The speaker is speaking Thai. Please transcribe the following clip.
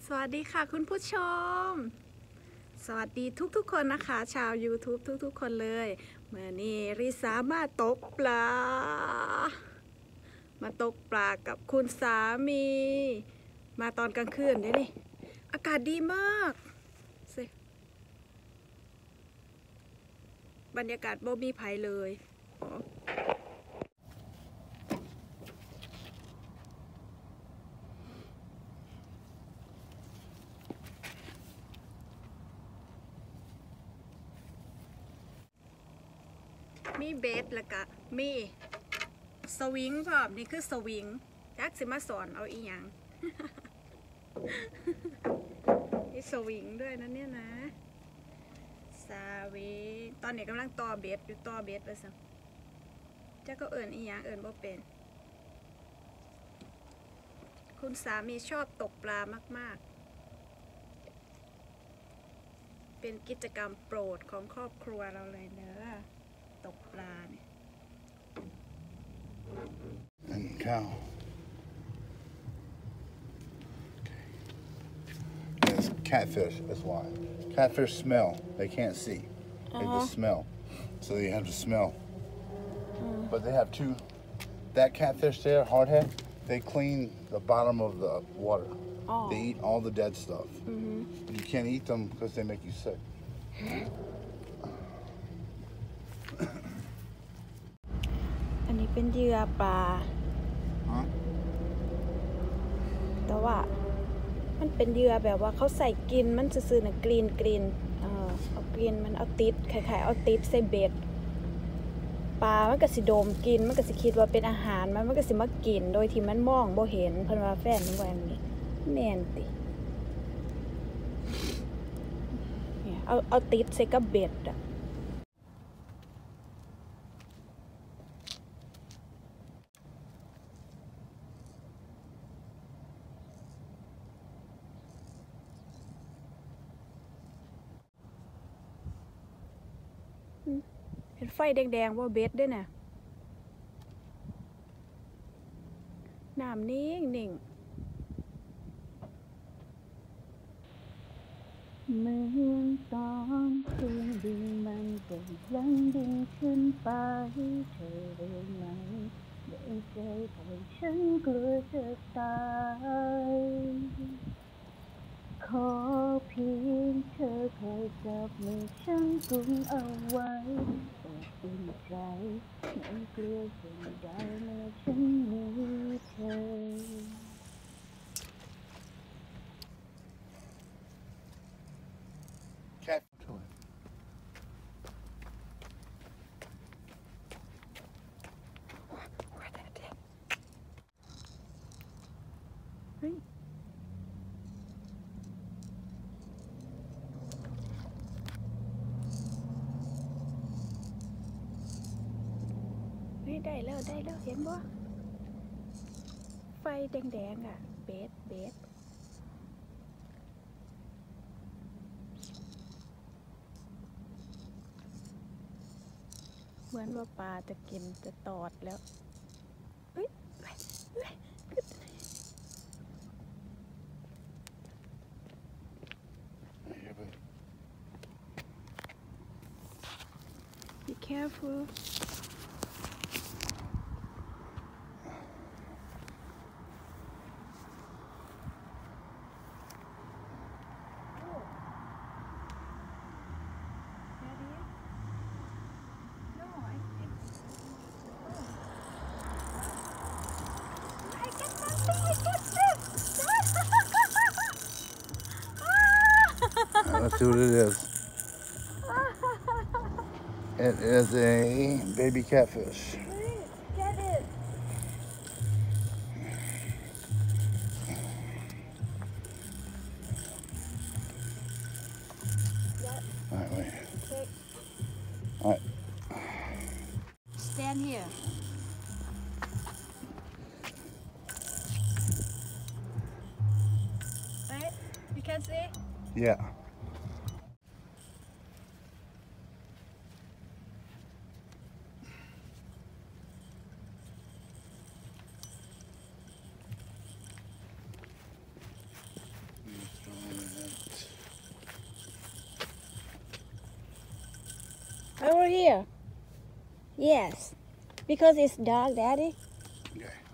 สวัสดีค่ะคุณผู้ชมสวัสดีทุกๆคนนะคะชาว YouTube ทุกๆคนเลยเมื่อนี้ริสามาตกปลากับคุณสามีมาตอนกลางคืนเดี๋ยวนี้อากาศดีมากสิบรรยากาศบ่มีภัยเลยมีเบสแล้วก็มีสวิงพร้อมนี่คือสวิงจักสิมาสอนเอาอีหยัง มีสวิงด้วยนะเนี่ยนะสวิงตอนนี้กำลังต่อเบสอยู่ต่อเบสไปสิจักก็เอิญอีหยังเอิญบ่เป็นคุณสามีชอบตกปลามากๆเป็นกิจกรรมโปรดของครอบครัวเราเลยเนอะตกปลาเนี่ย And cow. And it's catfish, that's why. Catfish smell. They can't see. They just smell. So you have to smell. But they have two. That catfish there, hardhead, they clean the bottom of the water. They eat all the dead stuff. But you can't eat them because they make you sick. อันนี้เป็นเหยื่อปลาแต่ว่ามันเป็นเหยื่อแบบว่าเขาใส่กินมันซื่อๆนะกรีนเอากรีนมันเอาติดคล้ายๆเอาติดใส่เบ็ดปลามันก็สิโดมกินมันก็สิคิดว่าเป็นอาหารมันก็สิมากินโดยที่มันมองบ่เห็นเพิ่นว่าแฟนมันว่าอย่างนี้แม่นติเนี่ยเอาติดใส่กับเบ็ดอ่ะเห็นไฟแดงๆว่าเบ็ดด้วยน่ะน้ำนิ่งเหมือนตอนเครื่องบินมันก็ยังบินขึ้นไปเธอรู้ไหมในใจของฉันกลัวจะตายขอเพียงเธอคอยจับมือฉันกุมเอาไว้อบอุ่นใจไม่กลัวสิ่งใดเมื่อฉันมีเธอ Cat. ได้แล้วเห็นบ่ไฟแดงๆอ่ะเบสเหมือนว่าปลาจะกินจะตอดแล้วเฮ้ยBe careful Let's see what it is. It is a baby catfish. Get it All right, wait. Take. All right. Stand here right you can see Yeah. Over here. Yes. Because it's dark, Daddy. Okay.